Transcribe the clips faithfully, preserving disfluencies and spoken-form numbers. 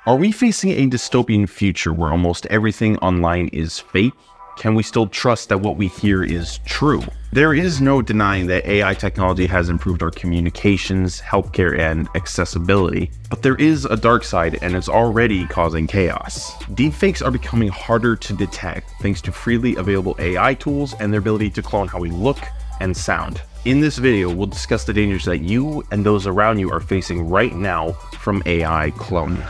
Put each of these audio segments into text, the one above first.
Are we facing a dystopian future where almost everything online is fake? Can we still trust that what we hear is true? There is no denying that A I technology has improved our communications, healthcare, and accessibility. But there is a dark side, and it's already causing chaos. Deepfakes are becoming harder to detect thanks to freely available A I tools and their ability to clone how we look and sound. In this video, we'll discuss the dangers that you and those around you are facing right now from A I cloning.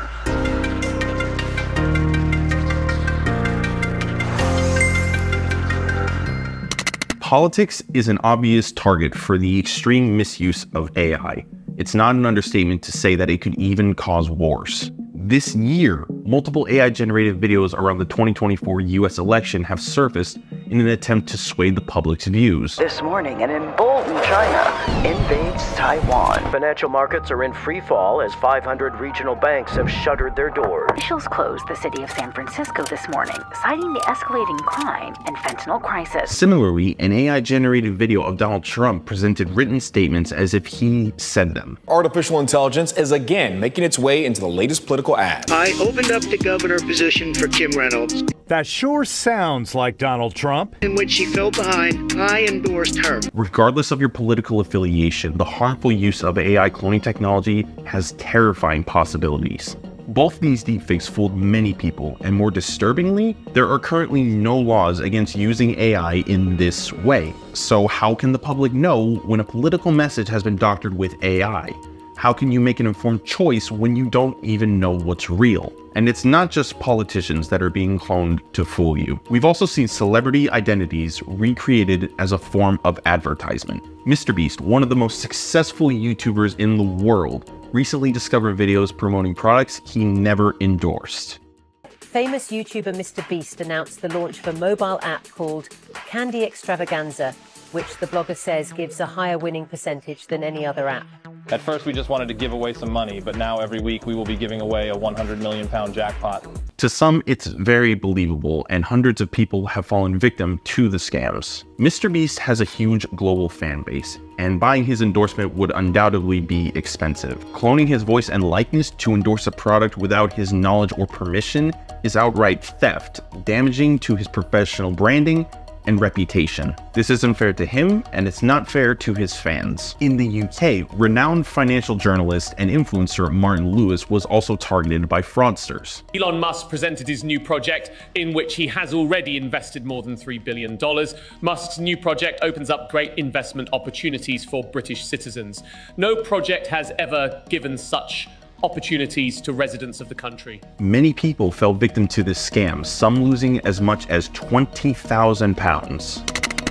Politics is an obvious target for the extreme misuse of A I. It's not an understatement to say that it could even cause wars. This year, multiple A I-generated videos around the twenty twenty-four U S election have surfaced in an attempt to sway the public's views. This morning, an emboldened China invades Taiwan. Financial markets are in free fall as five hundred regional banks have shuttered their doors. Officials closed the city of San Francisco this morning, citing the escalating crime and fentanyl crisis. Similarly, an A I-generated video of Donald Trump presented written statements as if he said them. Artificial intelligence is again making its way into the latest political ads. I opened up the governor position for Kim Reynolds. That sure sounds like Donald Trump. And when she fell behind, I endorsed her. Regardless of your political affiliation, the harmful use of A I cloning technology has terrifying possibilities. Both these deepfakes fooled many people, and more disturbingly, there are currently no laws against using A I in this way. So how can the public know when a political message has been doctored with A I? How can you make an informed choice when you don't even know what's real? And it's not just politicians that are being cloned to fool you. We've also seen celebrity identities recreated as a form of advertisement. Mister Beast, one of the most successful YouTubers in the world, recently discovered videos promoting products he never endorsed. Famous YouTuber Mister Beast announced the launch of a mobile app called Candy Extravaganza, which the blogger says gives a higher winning percentage than any other app. At first, we just wanted to give away some money, but now every week we will be giving away a one hundred million pound jackpot. To some, it's very believable, and hundreds of people have fallen victim to the scams. Mister Beast has a huge global fan base, and buying his endorsement would undoubtedly be expensive. Cloning his voice and likeness to endorse a product without his knowledge or permission is outright theft, damaging to his professional branding and reputation. This isn't fair to him, and it's not fair to his fans. In the U K, renowned financial journalist and influencer Martin Lewis was also targeted by fraudsters. Elon Musk presented his new project, in which he has already invested more than three billion dollars. Musk's new project opens up great investment opportunities for British citizens. No project has ever given such opportunities to residents of the country. Many people fell victim to this scam, some losing as much as twenty thousand pounds.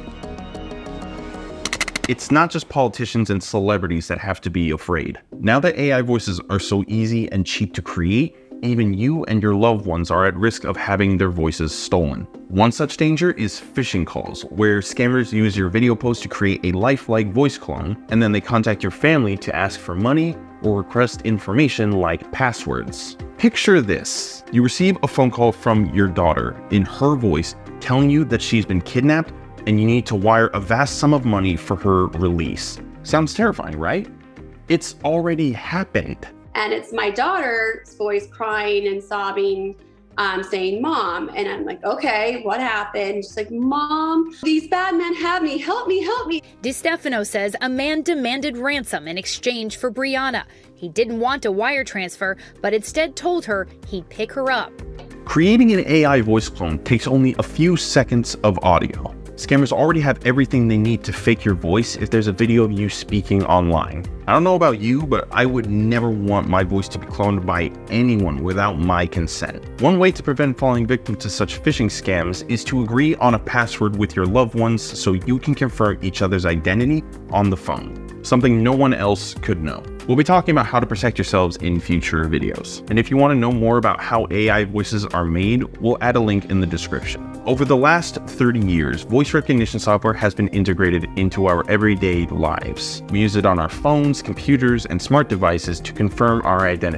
It's not just politicians and celebrities that have to be afraid. Now that A I voices are so easy and cheap to create, even you and your loved ones are at risk of having their voices stolen. One such danger is phishing calls, where scammers use your video post to create a lifelike voice clone, and then they contact your family to ask for money or request information like passwords. Picture this. You receive a phone call from your daughter in her voice telling you that she's been kidnapped and you need to wire a vast sum of money for her release. Sounds terrifying, right? It's already happened. And it's my daughter's voice crying and sobbing, um, saying, "Mom." And I'm like, okay, what happened? She's like, "Mom, these bad men have me. Help me, help me." DiStefano says a man demanded ransom in exchange for Brianna. He didn't want a wire transfer, but instead told her he'd pick her up. Creating an A I voice clone takes only a few seconds of audio. Scammers already have everything they need to fake your voice if there's a video of you speaking online. I don't know about you, but I would never want my voice to be cloned by anyone without my consent. One way to prevent falling victim to such phishing scams is to agree on a password with your loved ones so you can confirm each other's identity on the phone, something no one else could know. We'll be talking about how to protect yourselves in future videos. And if you want to know more about how A I voices are made, we'll add a link in the description. Over the last thirty years, voice recognition software has been integrated into our everyday lives. We use it on our phones, computers, and smart devices to confirm our identity.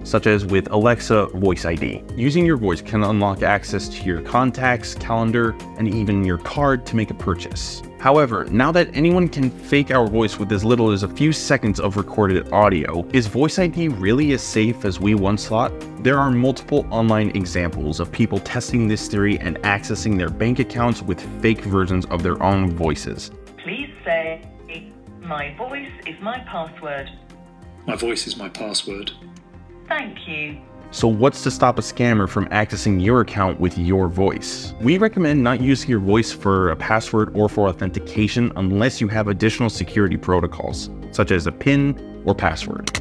such as with Alexa Voice I D. Using your voice can unlock access to your contacts, calendar, and even your card to make a purchase. However, now that anyone can fake our voice with as little as a few seconds of recorded audio, is Voice I D really as safe as we once thought? There are multiple online examples of people testing this theory and accessing their bank accounts with fake versions of their own voices. Please say, "My voice is my password." My voice is my password. Thank you. So what's to stop a scammer from accessing your account with your voice? We recommend not using your voice for a password or for authentication unless you have additional security protocols, such as a PIN or password.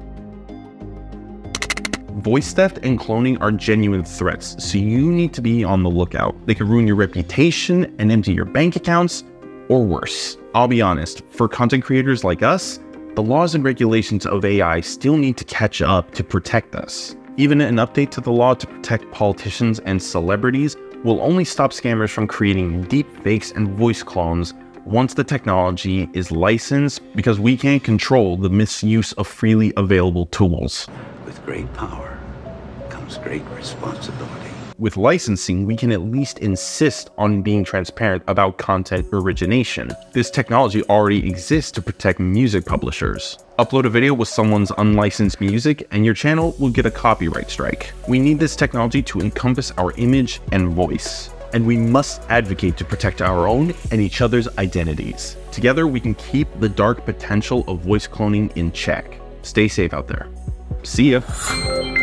Voice theft and cloning are genuine threats, so you need to be on the lookout. They could ruin your reputation and empty your bank accounts, or worse. I'll be honest, for content creators like us, the laws and regulations of A I still need to catch up to protect us. Even an update to the law to protect politicians and celebrities will only stop scammers from creating deep fakes and voice clones once the technology is licensed, because we can't control the misuse of freely available tools. With great power comes great responsibility. With licensing, we can at least insist on being transparent about content origination. This technology already exists to protect music publishers. Upload a video with someone's unlicensed music and your channel will get a copyright strike. We need this technology to encompass our image and voice. And we must advocate to protect our own and each other's identities. Together, we can keep the dark potential of voice cloning in check. Stay safe out there. See ya.